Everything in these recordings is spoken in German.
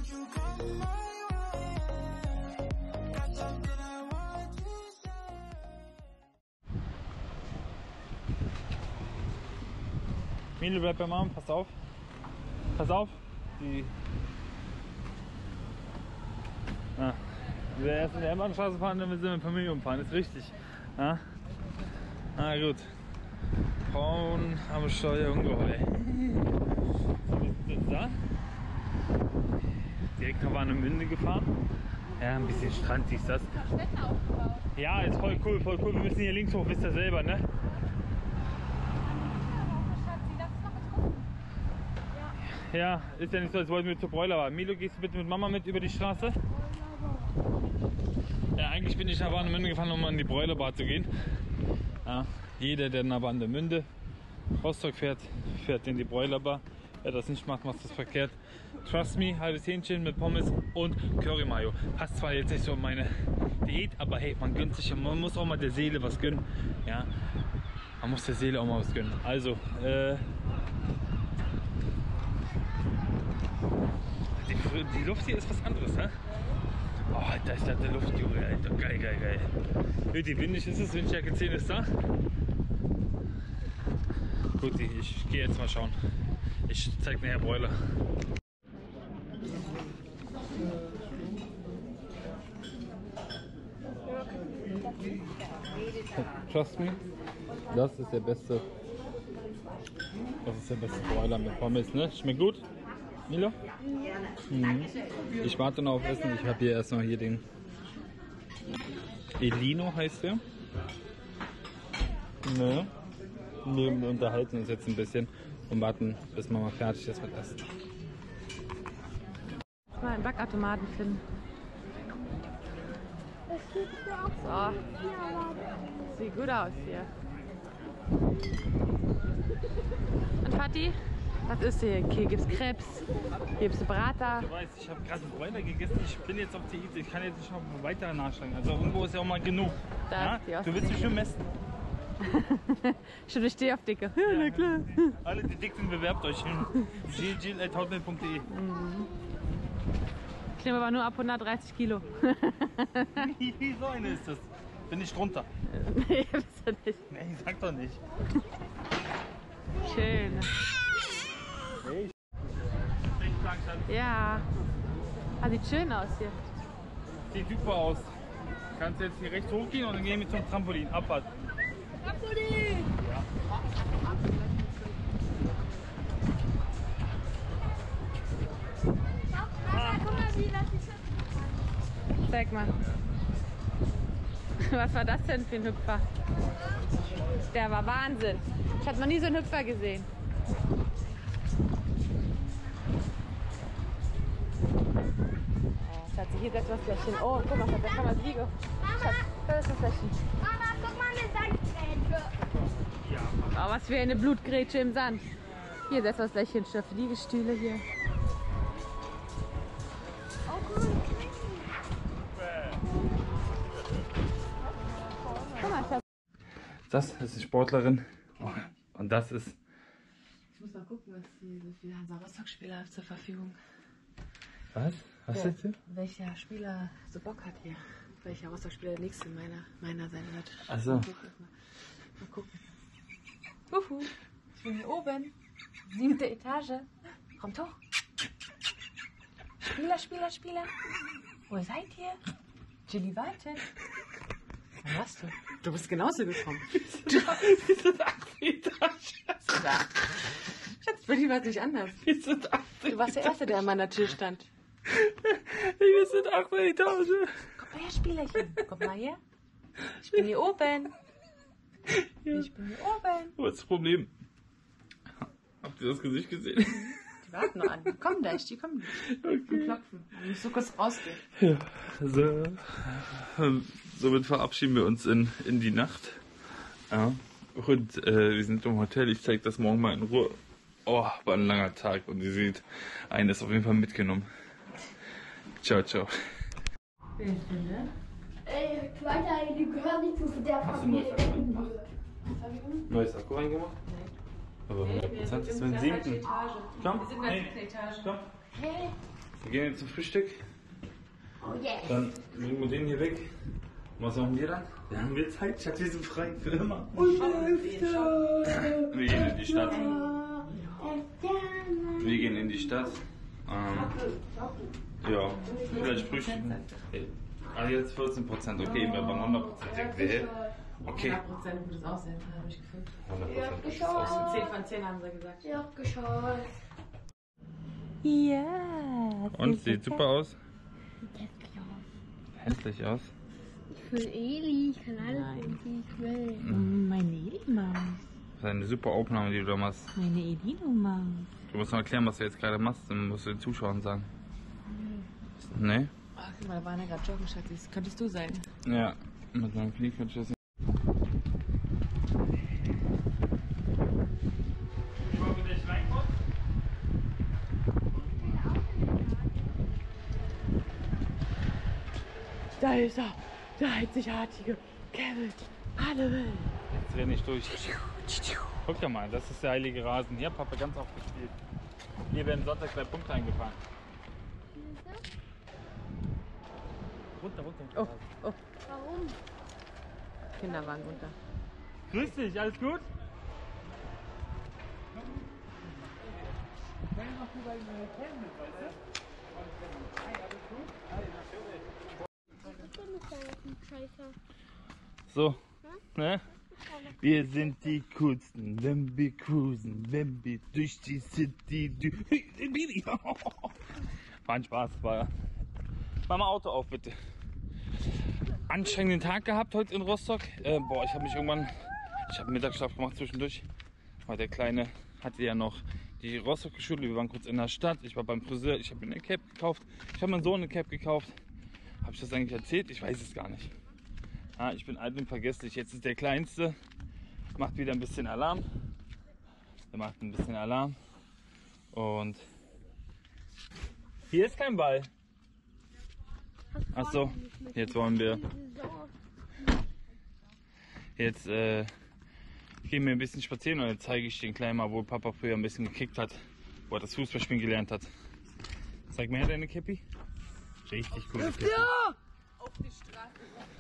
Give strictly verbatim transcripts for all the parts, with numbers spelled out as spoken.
Milo, bleib beim Arm, pass auf. Pass auf. Die. Ah. Wir werden erst in der M-Bahn-Straße fahren, dann sind wir mit Familie umfahren, ist richtig. Ja? Na gut. Frauen am Steuer ungeheuer. So, wir sind jetzt da. Direkt nach Warnemünde gefahren. Ja, ein bisschen Strand ist das. Ja, ist voll cool, voll cool. Wir müssen hier links hoch, wisst ihr selber, ne? Ja, ist ja nicht so, als wollten wir zur Bräulerbar. Milo, gehst du bitte mit Mama mit über die Straße? Ja, eigentlich bin ich nach Warnemünde gefahren, um an die Bräulerbar zu gehen. Ja, jeder, der nach Warnemünde Rostock fährt, fährt in die Bräulerbar. Wer das nicht macht, macht das verkehrt. Trust me, halbes Hähnchen mit Pommes und Curry Mayo. Passt zwar jetzt nicht so in meine Diät, aber hey, man gönnt sich, man muss auch mal der Seele was gönnen. Ja, man muss der Seele auch mal was gönnen. Also, äh, die, die Luft hier ist was anderes, ne? Oh, da ist da der Luft, Junge, Alter. Geil, geil, geil. Wie windig ist es? Windstärke zehn ist da. Gut, ich gehe jetzt mal schauen. Ich zeig nachher Bräuler. Trust me, das ist der beste. Das ist der beste Bräuler mit Pommes, ne? Schmeckt gut? Milo? Mhm. Ich warte noch auf Essen. Ich habe hier erst noch hier den Elino heißt der. Ne? Wir unterhalten uns jetzt ein bisschen und warten, bis Mama fertig ist mit Essen. Mal einen Backautomaten finden. So. Sieht gut aus hier. Und Vati? Was ist hier? Hier gibt es Krebs, hier gibt es Brater. Du weißt, ich habe gerade einen Bräuler gegessen. Ich bin jetzt auf Diät. Ich kann jetzt nicht noch weiter nachschlagen. Also irgendwo ist ja auch mal genug. Da ja? Du willst mich schon messen. Schon, ich stehe auf Dicke. Ja, na klar. Alle, die dick sind, bewerbt euch. jill jill at hotmail punkt de. Mhm. Ich nehme aber nur ab hundertdreißig Kilo. So eine ist das. Bin ich drunter? Nee, bist du nicht. Nee, sag doch nicht. Schön. Hey. Ja. Ah, sieht schön aus hier. Sieht super aus. Kannst jetzt hier rechts hochgehen und dann gehen wir zum Trampolin. Abfahrt. Trampolin! Ja. Mama, guck mal, wie das ist. Zeig mal. Was war das denn für ein Hüpfer? Der war Wahnsinn. Ich habe noch nie so einen Hüpfer gesehen. Oh, Schatz, hier setzt das Fläschchen. Oh, guck mal, Schatz, da kann man Siege. Schatz, da ist das Fläschchen. Mama, guck mal, eine Sandgrätsche. Oh, was für eine Blutgrätsche im Sand. Hier setzt das Fläschchen für Liegestühle hier. Oh, cool. Guck mal, Schatz. Das ist die Sportlerin. Oh, und das ist. Ich muss mal gucken, was die so viele Hansa Rostock-Spieler zur Verfügung. Was? Was Ja, jetzt hier? welcher Spieler so Bock hat hier. Welcher Rostock-Spieler der nächste meiner, meiner sein wird. Ach so. Mal gucken. Mal gucken. Uhu, ich bin hier oben. Siebte Etage. Kommt hoch. Spieler, Spieler, Spieler. Wo seid ihr? Jilly wartet. Wo warst du? Du bist genauso gekommen. Wir sind acht Etagen. Schatz, bei dir war es nicht anders. Wir sind acht Du warst der Erste, der an meiner Tür stand. Wir sind acht Etagen. Komm mal her, Spielerchen. Komm mal her. Ich bin hier oben. Ich bin hier oben. Was ist das Problem? Habt ihr das Gesicht gesehen? Die warten noch an. Die kommen gleich, die kommen gleich. Okay. Die klopfen. Ich muss so kurz rausgehen. Ja, so, somit verabschieden wir uns in, in die Nacht. Ja. Und äh, wir sind im Hotel. Ich zeige das morgen mal in Ruhe. Oh, war ein langer Tag und ihr seht, einen ist auf jeden Fall mitgenommen. Ciao, ciao. Wer ist denn der? Ey, Weiter, die gehören nicht zu der Hast du Familie. neues Akku reingemacht? Neues Akku reingemacht? Aber hundert Prozent ist für den siebten. Komm, Wir sind in der hey, siebten Etage. komm. Hey, Wir gehen jetzt zum Frühstück. Oh yes. Dann legen wir den hier weg. Was machen wir dann? Dann haben wir Zeit. Schatz, wir sind frei für immer. Wir gehen in die Stadt. Wir gehen in die Stadt. Ähm, ja, vielleicht Frühstück. Ah, jetzt vierzehn Prozent. Okay, wir waren hundert Prozent. Okay. hundert Prozent gutes Aussehen, habe ich gefühlt. hundert Prozent. Ja, geschaut. zehn von zehn haben sie gesagt. Ja, geschaut. Ja. Und sieht super aus. Hässlich aus. Ich will Eli, ich kann alles, wie ich will. Meine Eli-Maus. Das ist eine super Aufnahme, die du da machst. Meine Elino-Maus. Du musst noch erklären, was du jetzt gerade machst. Dann musst du den Zuschauern sagen. Nee? Ach, guck mal, da waren ja gerade joggen, Schatzi. Das könntest du sein. Ja, mit meinem Fliegenschiss. Da ist er. Der einzigartige Kevin Hannibal. Jetzt renn ich durch. Guck ja mal, das ist der heilige Rasen. Hier hat Papa ganz oft gespielt. Hier werden Sonntag drei Punkte eingefahren. Runter, runter. Oh, oh. Warum? Kinderwagen runter. Grüß dich, alles gut? So, ne? Wir sind die coolsten, wenn wir cruisen, wenn wir durch die City. War ein Spaß, war. Mach mal Auto auf, bitte. Anstrengenden Tag gehabt heute in Rostock. Äh, boah, ich habe mich irgendwann, ich habe Mittagsschlaf gemacht zwischendurch, weil der Kleine hatte ja noch die Rostocker Schule. Wir waren kurz in der Stadt. Ich war beim Friseur. Ich habe mir eine Cap gekauft. Ich habe meinem Sohn eine Cap gekauft. Habe ich das eigentlich erzählt? Ich weiß es gar nicht. Ja, ich bin alt und vergesslich. Jetzt ist der Kleinste, macht wieder ein bisschen Alarm. Der macht ein bisschen Alarm. Und hier ist kein Ball. Achso, jetzt wollen wir. Jetzt äh, gehen wir ein bisschen spazieren und dann zeige ich den Kleinen mal, wo Papa früher ein bisschen gekickt hat, wo er das Fußballspielen gelernt hat. Zeig mir her deine Käppi. Richtig coole Käppi. Auf die Straße.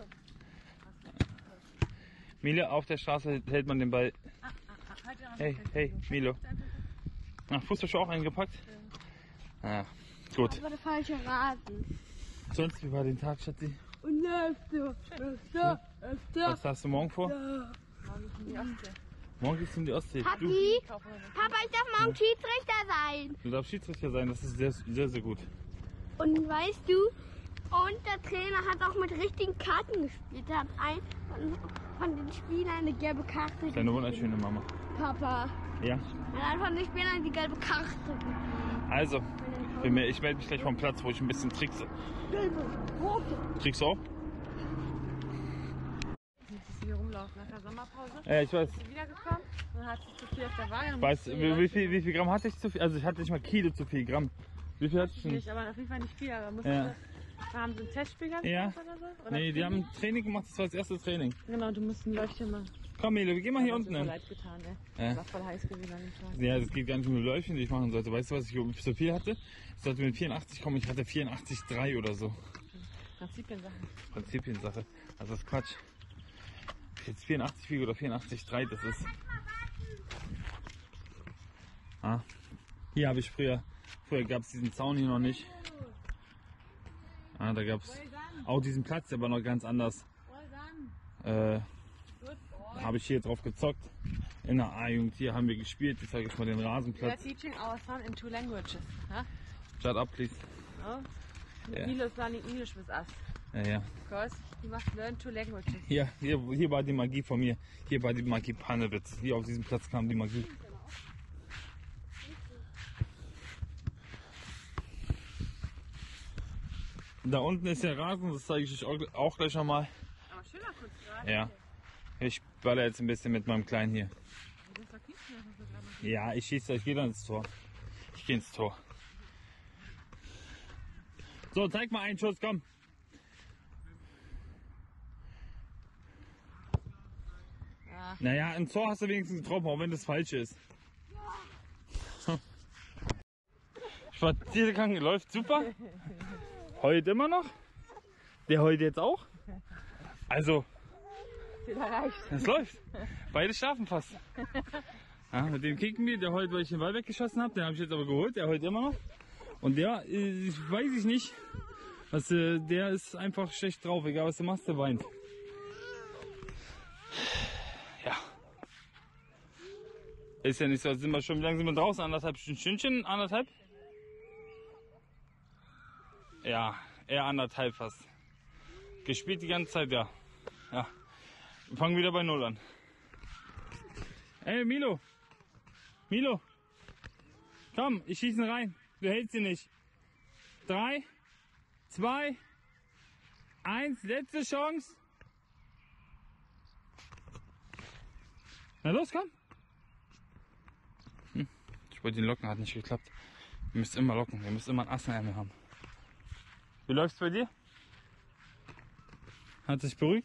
Milo, auf der Straße hält man den Ball. Hey, hey, Milo. Ach, Fußballschuhe auch eingepackt? Ja, gut. Das war der falsche Rasen. Sonst, wie war den Tag, Schatzi? Und öfter, öfter, öfter. Was hast du morgen vor? Morgen geht's in die Ostsee. Du, Papi, Papa, ich darf morgen Schiedsrichter sein. du darfst Schiedsrichter sein, das ist sehr, sehr, sehr gut. Und weißt du, und der Trainer hat auch mit richtigen Karten gespielt. Er hat ein von, von den Spielern eine gelbe Karte Deine gegeben. wunderschöne Mama. Papa. Ja, Er hat von den Spielern die gelbe Karte gegeben. also, für mich, ich melde mich gleich vom Platz, wo ich ein bisschen trickse. Gelbe, rote. Trickst du auch? Musstest du hier rumlaufen nach der Sommerpause? Ja, ich weiß. Bist du wiedergekommen? Dann hat sich zu viel auf der Waage. Weißt du, wie, wie, viel, wie viel Gramm hatte ich zu viel? Also ich hatte nicht mal Kilo zu viel Gramm. Wie viel hatte ich denn? Nicht, aber auf jeden Fall nicht viel. Aber musst Ja. du, da haben sie ein Testspiel gehabt Ja. oder so? Oder Nee, die haben ein Training gemacht, das war das erste Training. Genau, du musst ein Läufchen machen. Komm Milo, wir gehen mal hier Hat uns unten so hin. leid getan, ey. Ja. Das war voll heiß gewesen an dem Tag. Ja, das geht gar nicht um die Läufchen, die ich machen sollte. Weißt du, was ich so viel hatte? Ich sollte mit vierundachtzig kommen, ich hatte vierundachtzig Komma drei oder so. Prinzipiensachen. Prinzipiensache. Also das ist Quatsch. Ob ich jetzt vierundachtzig wiege oder vierundachtzig Komma drei, das ist... Ah. Hier habe ich früher, früher gab es diesen Zaun hier noch nicht. Ah, da gab es auch diesen Platz, der war noch ganz anders. Äh, habe ich hier drauf gezockt. In der A-Jugend hier haben wir gespielt. Ich zeige jetzt mal den We are Rasenplatz. teaching our son in two languages. Huh? Shut up, please. Oh? Ja. Milo is learning English with us. Ja, ja. Because he must learn two languages. Hier, hier, hier war die Magie von mir. Hier war die Magie Pannewitz. Hier auf diesem Platz kam die Magie. Da unten ist der Rasen, das zeige ich euch auch, auch gleich nochmal. Aber schöner Kunstgras. Ja. Ich baller jetzt ein bisschen mit meinem Kleinen hier. Das ist doch Kiesner, was wir gerade machen. Ja, ich schieße, ich gehe dann ins Tor. Ich gehe ins Tor. So, zeig mal einen Schuss, komm. Ja. Naja, ein Tor hast du wenigstens getroffen, auch wenn das falsch ist. Spaziergang läuft super. Heute immer noch. Der heute jetzt auch. Also, es läuft. Beide schlafen fast. Ja, mit dem kicken wir, der heute, weil ich den Ball weggeschossen habe, den habe ich jetzt aber geholt, der heute immer noch. Und der, äh, weiß ich nicht, was, äh, der ist einfach schlecht drauf, egal was du machst, der weint. Ja. Ist ja nicht so, sind wir schon, wie lange sind wir draußen? Anderthalb Stündchen? Anderthalb? Ja, eher anderthalb fast. Gespielt die ganze Zeit, ja. Ja. Wir fangen wieder bei Null an. Hey Milo! Milo! Komm, ich schieße ihn rein. Du hältst ihn nicht. Drei, zwei, eins, letzte Chance. Na los, komm! Hm. Ich wollte ihn locken, hat nicht geklappt. Ihr müsst immer locken, ihr müsst immer einen Ass in der Ärmel haben. Wie läuft's bei dir? Hat sich beruhigt?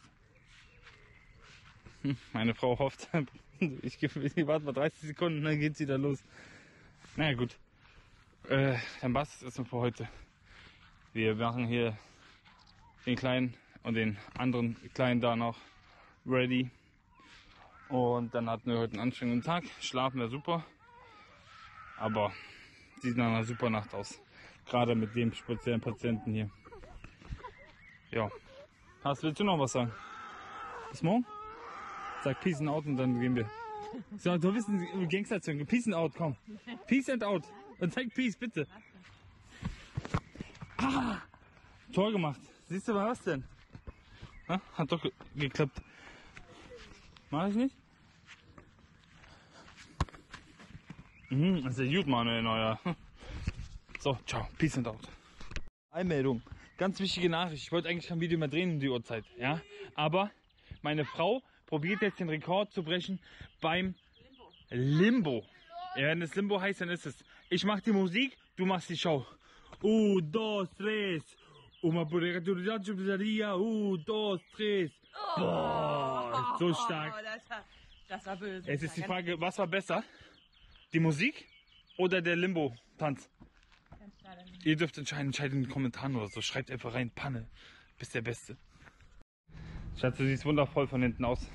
Hm, meine Frau hofft. Ich, ich warte mal dreißig Sekunden, dann geht's wieder los. Naja gut. Äh, dann passt es erstmal für heute. Wir machen hier den Kleinen und den anderen Kleinen da noch ready. Und dann hatten wir heute einen anstrengenden Tag. Schlafen wir super. Aber sieht nach einer super Nacht aus. Gerade mit dem speziellen Patienten hier. Ja. Hast, willst du noch was sagen? Bis morgen? Sag Peace and out und dann gehen wir. So, du wissen, Gangsterzungen. Peace and out, komm. Peace and out. Und sag Peace, bitte. Ah, Tor gemacht. Siehst du mal was denn? Ha? Hat doch ge geklappt. Mach ich nicht? Mhm, das ist ja gut, Manuel, neuer. So, ciao. Peace and out. Einmeldung. Ganz wichtige Nachricht. Ich wollte eigentlich kein Video mehr drehen um die Uhrzeit. Ja? Aber meine Frau probiert jetzt den Rekord zu brechen beim Limbo. Ja, wenn es Limbo heißt, dann ist es. Ich mach die Musik, du machst die Show. Uh, dos, tres. Uma Buregaduria, uh, dos, tres. Boah, so stark. Das war böse. Es ist die Frage, was war besser? Die Musik oder der Limbo-Tanz? Ihr dürft entscheiden, entscheidet in den Kommentaren oder so. Schreibt einfach rein, Panne. Bist der Beste. Schatz, du siehst wundervoll von hinten aus.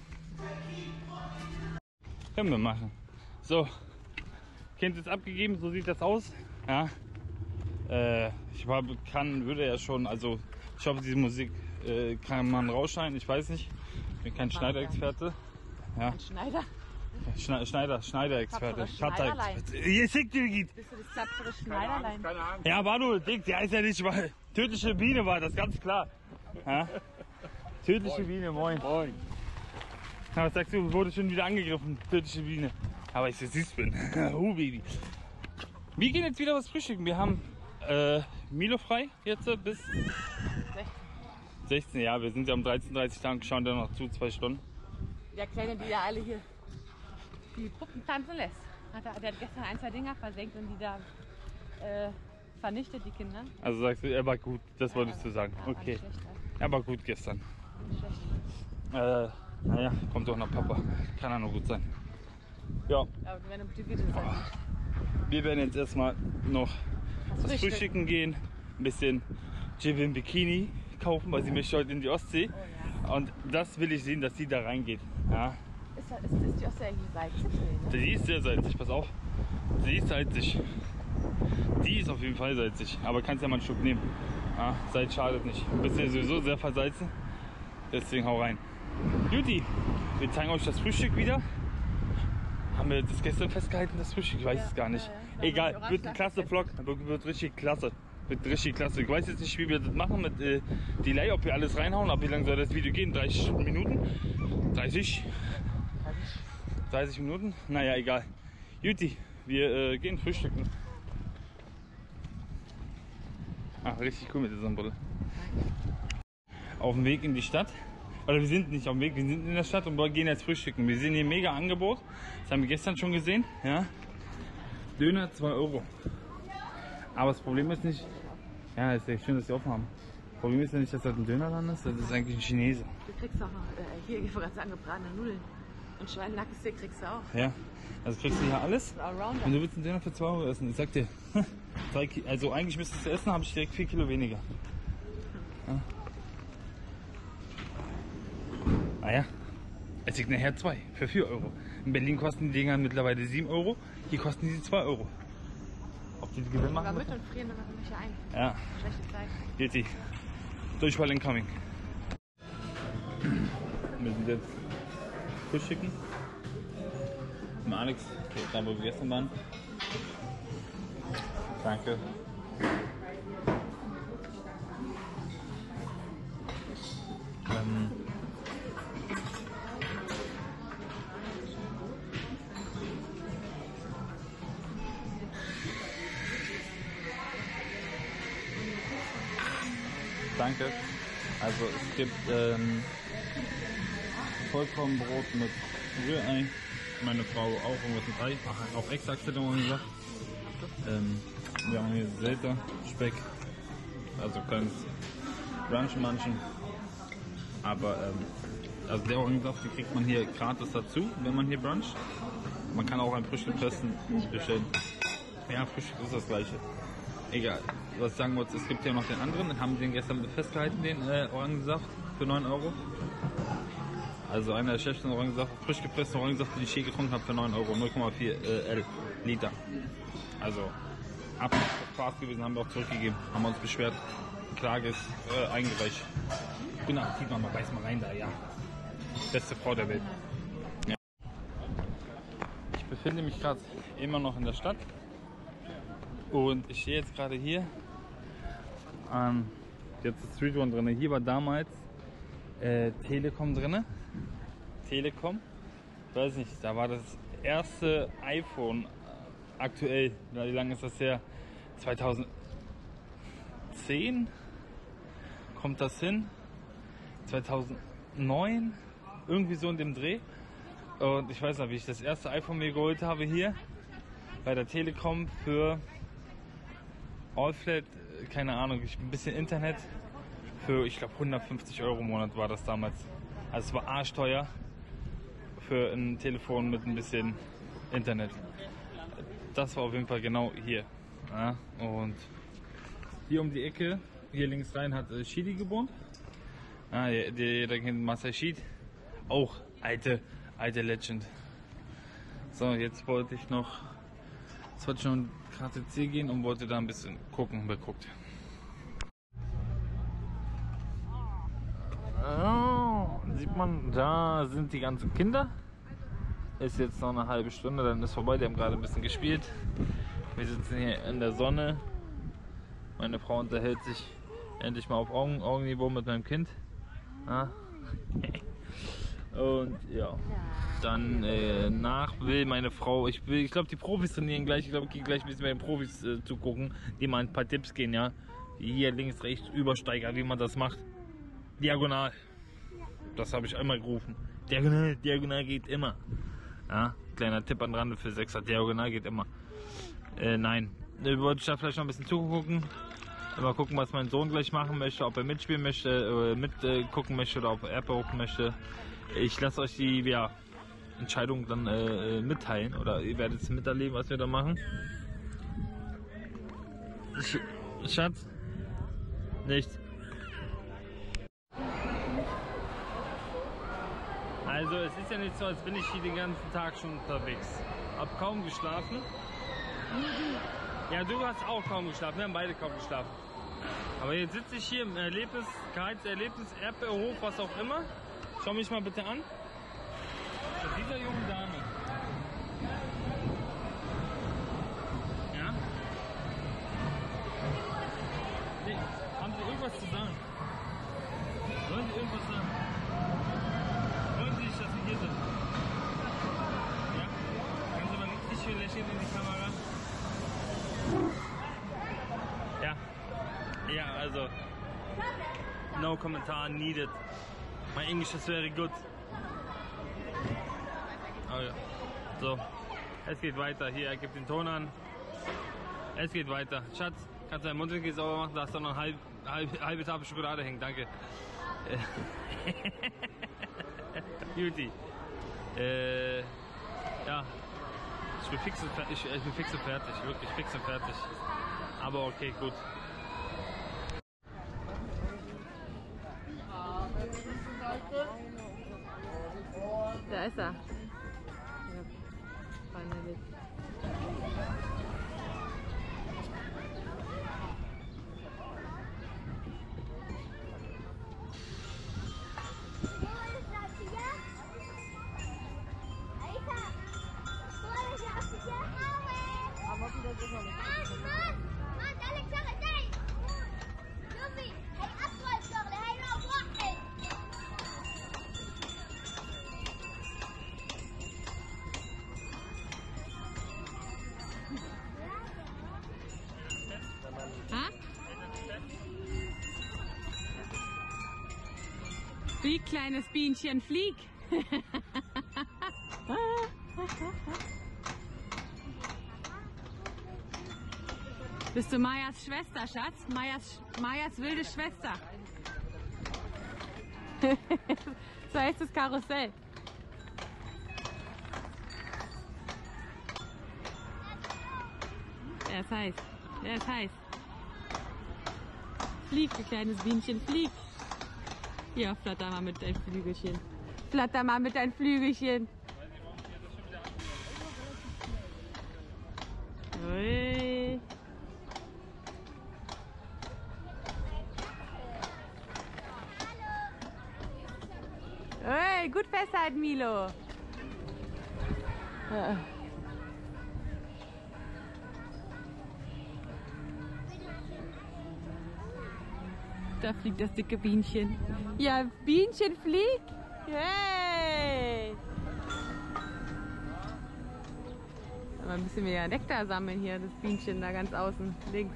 Können wir machen. So, Kind ist abgegeben, so sieht das aus. Ja. Äh, ich war, kann, würde ja schon, also ich hoffe, diese Musik äh, kann man rausschneiden, ich weiß nicht. Ich bin kein Schneiderexperte. Ja. Ein Schneider. Schne Schneider, Schneiderexperte. Schneiderlein. Ihr seht, wie geht. Bist du das tapfere Schneiderlein? Ja, war nur dick, der ist ja nicht mal. Tödliche Biene war das, ganz klar. Ja? Tödliche Biene, moin. Moin. Ja, was sagst du, wurde schon wieder angegriffen, tödliche Biene. Aber ich so süß bin. Oh, Baby. Wir gehen jetzt wieder was frühstücken. Wir haben äh, Milo frei jetzt bis sechzehn. Ja, wir sind ja um dreizehn Uhr dreißig da und schauen dann noch zu, zwei Stunden. Der Kleine, die ja alle hier die Puppen tanzen lässt. Hat er, der hat gestern ein, zwei Dinger versenkt und die da äh, vernichtet, die Kinder. Also sagst du, er war gut, das wolltest du sagen. Ja, Okay. schlecht, Er war gut gestern. nicht schlecht. Äh, naja, kommt doch nach Papa. Kann er nur gut sein. Ja, Aber wenn er motiviert ist, halt nicht. wir werden jetzt erstmal noch Was das Frühstück. Frühstücken gehen. Ein bisschen Jivin Bikini kaufen, weil sie möchte heute in die Ostsee. Oh, ja. Und das will ich sehen, dass sie da reingeht. Ja. Ist, ist, ist die Ostsee eigentlich salzig? Nee, ne? Die ist sehr salzig, pass auf. Die ist salzig. Die ist auf jeden Fall salzig. Aber kannst ja mal einen Schluck nehmen. Ja, Salz schadet nicht. Du bist ja sowieso sehr versalzen. Deswegen hau rein. Juti, wir zeigen euch das Frühstück wieder. Haben wir das gestern festgehalten, das Frühstück? Ich weiß Ja, es gar nicht. ja, ja. Egal, Orange wird ein klasse Vlog. Wird, wird richtig klasse. Wird richtig klasse. Ich weiß jetzt nicht, wie wir das machen mit äh, Delay, ob wir alles reinhauen. Aber wie lange soll das Video gehen? dreißig Minuten? dreißig? dreißig Minuten? Naja, egal. Juti, wir äh, gehen frühstücken. Ah, richtig cool mit dieser Brille. Auf dem Weg in die Stadt. Oder wir sind nicht auf dem Weg, wir sind in der Stadt und wir gehen jetzt frühstücken. Wir sehen hier ein mega Angebot. Das haben wir gestern schon gesehen. Ja. Döner zwei Euro. Aber das Problem ist nicht. Ja, ist ja schön, dass sie offen haben. Das Problem ist ja nicht, dass das ein Dönerland ist, das ist eigentlich ein Chinese. Du kriegst doch noch äh, hier, ich wollte gerade sagen, gebratene Nudeln. Und Schweinenacken-Stick kriegst du auch. Ja, also kriegst du hier alles. Allrounder. Und du willst einen Döner für zwei Euro essen. Ich sag dir, drei Ki also eigentlich müsstest du essen, habe ich direkt vier Kilo weniger. Ja. Ah ja, es liegt nachher zwei für vier Euro. In Berlin kosten die Dinger mittlerweile sieben Euro, hier kosten die zwei Euro. Ob die die Gewinn machen? Wir mit und frieren dann noch welche ein. Ja. Schlechte Zeit. Geht die. Durchfall incoming. Wir sind jetzt frühstücken. Mit Alex, da wo wir gestern waren. Danke. Ähm Danke. Also es gibt ähm, Vollkornbrot mit Rührei. Meine Frau auch irgendwas mit Ei. Ach, auch exakt hätte man gesagt. Ähm, wir haben hier Selter, Speck. Also kleines Brunch-Manchen. Aber ähm, also der Orangensaft, den kriegt man hier gratis dazu, wenn man hier bruncht. Man kann auch einen frisch gepressten bestellen. Ja, frisch ist das gleiche. Egal, was ich sagen wollte, es gibt ja noch den anderen, den haben den gestern festgehalten, den äh, Orangensaft für neun Euro. Also einer der schlechtesten Orangensaft, frisch gepressten Orangensaft, den ich je getrunken habe, für neun Euro, null Komma vier äh, Liter. Also ab Spaß gewesen, haben wir auch zurückgegeben, haben uns beschwert, die Klage ist äh, eingereicht. Guten Appetit, Mama, beiß mal rein da, ja. Beste Frau der Welt. Ja. Ich befinde mich gerade immer noch in der Stadt. Und ich stehe jetzt gerade hier an, jetzt ist Street One drin. Hier war damals äh, Telekom drin. Telekom, weiß nicht, da war das erste iPhone aktuell. Wie lange ist das her? zweitausendzehn kommt das hin? zweitausendneun, irgendwie so in dem Dreh. Und ich weiß noch, wie ich das erste iPhone mir geholt habe hier bei der Telekom für Allflat, keine Ahnung, ein bisschen Internet für, ich glaube, hundertfünfzig Euro im Monat war das damals. Also es war arschteuer für ein Telefon mit ein bisschen Internet. Das war auf jeden Fall genau hier. Ja, und hier um die Ecke, hier links rein, hat äh, Shidi gewohnt. Ah, der, der, der kennt Masai Shid. Auch alte, alte Legend. So, jetzt wollte ich noch, jetzt wollte ich noch K T C gehen und wollte da ein bisschen gucken, wer guckt. Oh, sieht man, da sind die ganzen Kinder. Ist jetzt noch eine halbe Stunde, dann ist vorbei. Die haben gerade ein bisschen gespielt. Wir sitzen hier in der Sonne. Meine Frau unterhält sich endlich mal auf Augen, Augenniveau mit meinem Kind. Ah. Und ja, dann äh, nach will meine Frau, ich will, ich glaube die Profis trainieren gleich, ich glaube ich gehe gleich ein bisschen bei den Profis äh, zugucken, die mal ein paar Tipps gehen, ja. Hier links, rechts, Übersteiger, wie man das macht. Diagonal. Das habe ich einmal gerufen. Diagonal, Diagonal geht immer. Ja, kleiner Tipp an Rande für Sechser, Diagonal geht immer. Äh, nein. Ich wollte da vielleicht noch ein bisschen zugucken. Mal gucken, was mein Sohn gleich machen möchte, ob er mitspielen möchte, äh, mitgucken äh, möchte oder ob er Erdbeer hocken möchte. Ich lasse euch die ja, Entscheidung dann äh, mitteilen oder ihr werdet es miterleben, was wir da machen. Sch Schatz? Nicht. Also es ist ja nicht so, als bin ich hier den ganzen Tag schon unterwegs. Hab kaum geschlafen. Ja, du hast auch kaum geschlafen, wir haben beide kaum geschlafen. Aber jetzt sitze ich hier im Erlebnis, Karls Erlebnis, Erdbeerhof, was auch immer. Schau mich mal bitte an. Mit dieser jungen Dame. Ja? Nee, haben Sie irgendwas zu sagen? Wollen Sie irgendwas sagen? Wollen Sie nicht, dass wir hier sind? Ja? Können Sie mal richtig schön lächeln in die Kamera? Ja. Ja, also. No Kommentar needed. My English is very good. Oh ja. So. Es geht weiter. Hier, er gibt den Ton an. Es geht weiter. Schatz, kannst du deinen Mund wirklich sauber machen? Da hast du noch eine halbe, halbe, halbe Tafel Schokolade hängen. Danke. Beauty. Äh, ja, ich bin fix und fertig, ich, ich bin fix und fertig, wirklich fix und fertig. Aber okay, gut. Da ist er. Ja, finally. Flieg, kleines Bienchen, flieg! Bist du Majas Schwester, Schatz? Majas, Majas wilde Schwester. So heißt das Karussell. Er ist heiß. Er ist heiß. Flieg, du kleines Bienchen, flieg! Ja, flatter mal mit deinem Flügelchen. Flatter mal mit deinem Flügelchen. Ui. Ui, gut festhalten, Milo. Ja. Da fliegt das dicke Bienchen. Ja, Bienchen fliegt. Hey! Mal ein bisschen mehr Nektar sammeln hier, das Bienchen da ganz außen links.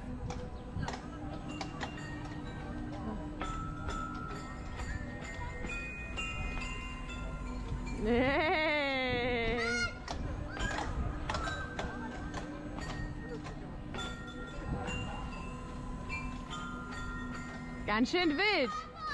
Hey! Ganz schön wild.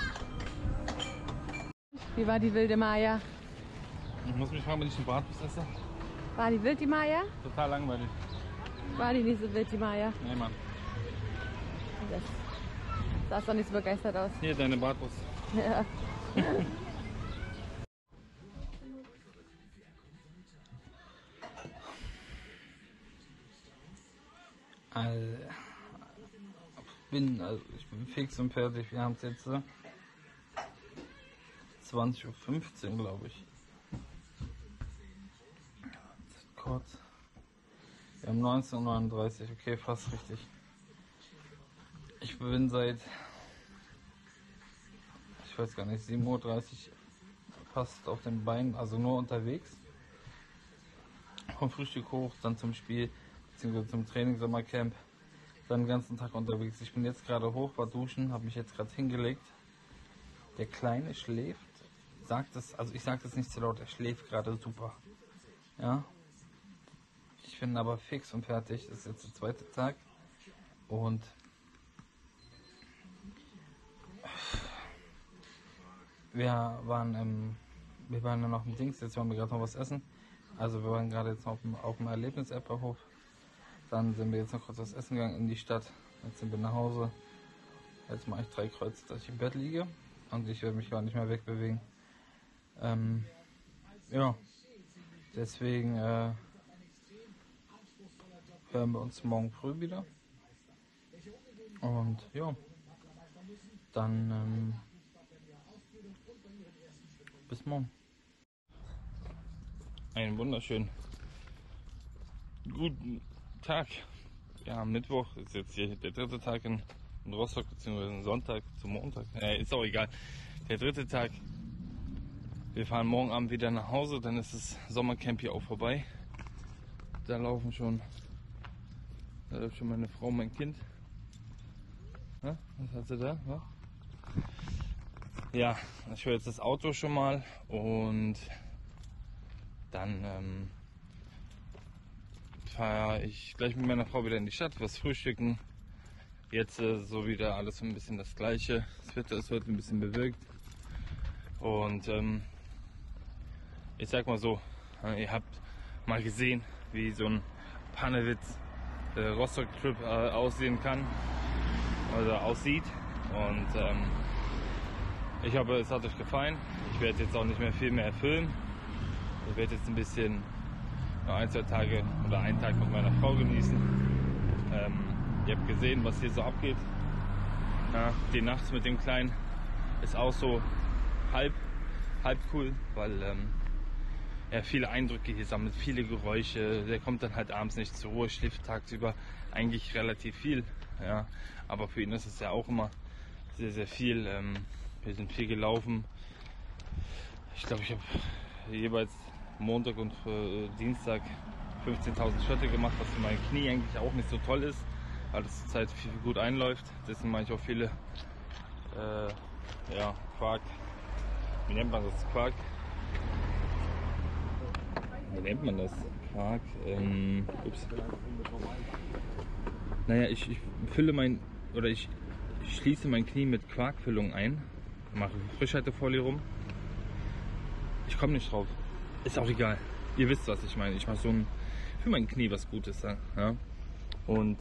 Wie war die wilde Maja? Ich muss mich fragen, wenn ich einen Bratwurst esse. War die wild, die Maja? Total langweilig. War die nicht so wild, die Maja? Nee, Mann. Das sah doch nicht so begeistert aus. Hier, deine Bratwurst. Ja. Also, bin, also ich bin fix und fertig. Wir haben es jetzt äh, zwanzig Uhr fünfzehn, glaube ich. Kurz. Wir haben neunzehn Uhr neununddreißig, okay, fast richtig. Ich bin seit, ich weiß gar nicht, sieben Uhr dreißig fast auf den Beinen, also nur unterwegs. Vom Frühstück hoch, dann zum Spiel, beziehungsweise zum Training, Sommercamp. Dann den ganzen Tag unterwegs. Ich bin jetzt gerade hoch, war duschen, habe mich jetzt gerade hingelegt. Der Kleine schläft, sagt es, also ich sage das nicht zu laut, er schläft gerade super. Ja. Ich bin aber fix und fertig. Das ist jetzt der zweite Tag. Und wir waren im, wir waren ja noch im Dings, jetzt wollen wir gerade noch was essen. Also wir waren gerade jetzt noch auf dem, auf dem Erlebnis-App-Hof. Dann sind wir jetzt noch kurz was essen gegangen in die Stadt. Jetzt sind wir nach Hause. Jetzt mache ich drei Kreuze, dass ich im Bett liege. Und ich werde mich gar nicht mehr wegbewegen. Ähm, ja, deswegen äh, hören wir uns morgen früh wieder. Und ja, dann ähm, bis morgen. Einen wunderschönen guten Tag. Ja, Mittwoch ist jetzt hier der dritte Tag in, in Rostock, beziehungsweise Sonntag zum Montag. Äh, ist auch egal. Der dritte Tag. Wir fahren morgen Abend wieder nach Hause, dann ist das Sommercamp hier auch vorbei. Da laufen schon, da läuft schon meine Frau, mein Kind. Ja, was hat sie da? Ja, ja, ich höre jetzt das Auto schon mal und dann ähm, fahre ich gleich mit meiner Frau wieder in die Stadt, was frühstücken. Jetzt äh, so wieder alles so ein bisschen das Gleiche. Das Wetter ist heute ein bisschen bewölkt. Und ähm, ich sag mal so, ihr habt mal gesehen, wie so ein Pannewitz äh, Rostock-Trip äh, aussehen kann oder aussieht. Und ähm, ich hoffe, es hat euch gefallen. Ich werde jetzt auch nicht mehr viel mehr filmen. Ich werde jetzt ein bisschen noch ein, zwei Tage oder einen Tag mit meiner Frau genießen. Ähm, ihr habt gesehen, was hier so abgeht. Ja, die Nacht mit dem Kleinen ist auch so halb, halb cool, weil ähm, er viele Eindrücke hier sammelt, viele Geräusche. Der kommt dann halt abends nicht zur Ruhe, schläft tagsüber eigentlich relativ viel. Ja, aber für ihn ist es ja auch immer sehr, sehr viel. Ähm, wir sind viel gelaufen. Ich glaube, ich habe jeweils Montag und äh, Dienstag fünfzehntausend Schritte gemacht, was für mein Knie eigentlich auch nicht so toll ist, weil es zurzeit viel gut einläuft. Deswegen mache ich auch viele äh, ja, Quark. Wie nennt man das? Quark? Wie nennt man das? Quark? Ähm, ups. Naja, ich, ich fülle mein oder ich, ich schließe mein Knie mit Quarkfüllung ein, mache Frischhaltefolie rum. Ich komme nicht drauf. Ist auch egal. Ihr wisst, was ich meine. Ich mache so ein für mein Knie was Gutes. Ja? Und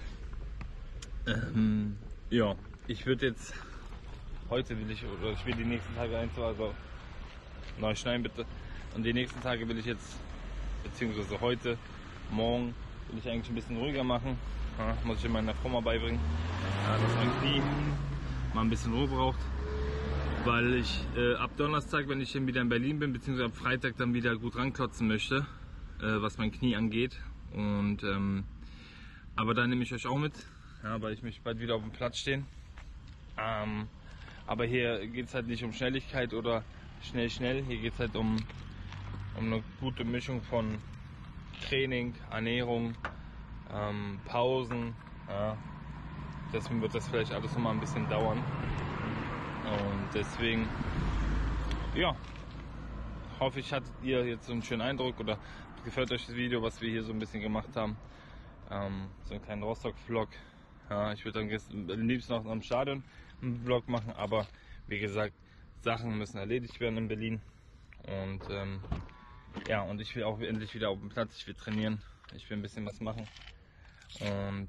ähm, ja, ich würde jetzt heute will ich oder ich will die nächsten Tage ein, zwei, also neu schneiden bitte. Und die nächsten Tage will ich jetzt beziehungsweise heute, morgen will ich eigentlich ein bisschen ruhiger machen. Ja, muss ich meiner Frau mal beibringen, ja, dass mein Knie mal ein bisschen Ruhe braucht. Weil ich äh, ab Donnerstag, wenn ich dann wieder in Berlin bin, beziehungsweise ab Freitag dann wieder gut ranklotzen möchte, äh, was mein Knie angeht. Und ähm, aber da nehme ich euch auch mit, ja, weil ich möchte bald wieder auf dem Platz stehen. Ähm, aber hier geht es halt nicht um Schnelligkeit oder schnell schnell. Hier geht es halt um, um eine gute Mischung von Training, Ernährung, ähm, Pausen. Ja. Deswegen wird das vielleicht alles noch mal ein bisschen dauern. Und deswegen, ja, hoffe ich, hattet ihr jetzt so einen schönen Eindruck oder gefällt euch das Video, was wir hier so ein bisschen gemacht haben. Ähm, so einen kleinen Rostock-Vlog. Ja, ich würde dann gestern, am liebsten noch am Stadion einen Vlog machen, aber wie gesagt, Sachen müssen erledigt werden in Berlin. Und ähm, ja, und ich will auch endlich wieder auf dem Platz, ich will trainieren, ich will ein bisschen was machen. Und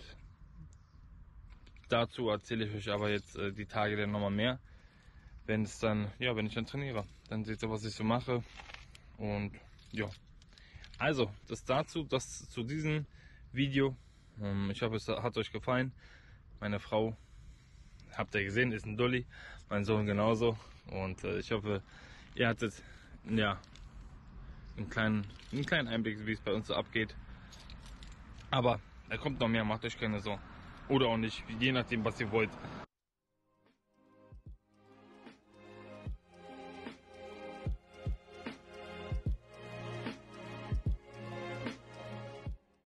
dazu erzähle ich euch aber jetzt äh, die Tage dann nochmal mehr. Wenn es dann, ja, wenn ich dann trainiere, dann seht ihr, was ich so mache. Und ja, also das dazu, das zu diesem Video. Ähm, ich hoffe, es hat euch gefallen. Meine Frau, habt ihr gesehen, ist ein Dulli, mein Sohn genauso. Und äh, ich hoffe, ihr hattet ja einen kleinen, einen kleinen Einblick, wie es bei uns so abgeht. Aber da kommt noch mehr, macht euch keine Sorgen. Oder auch nicht, je nachdem, was ihr wollt.